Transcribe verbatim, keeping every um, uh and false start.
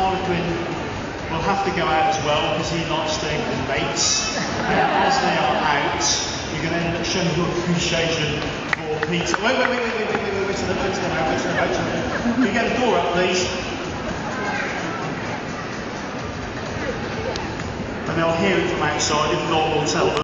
Harlequin will have to go out as well because he likes staying with mates. And as they are out, you're going to end up showing your appreciation for Peter. Wait, wait, wait, wait, wait, wait, wait, wait, wait till the boats come out, wait till the boats come out. Can you get the door up, please? And they'll hear it from outside, if not, we'll tell them.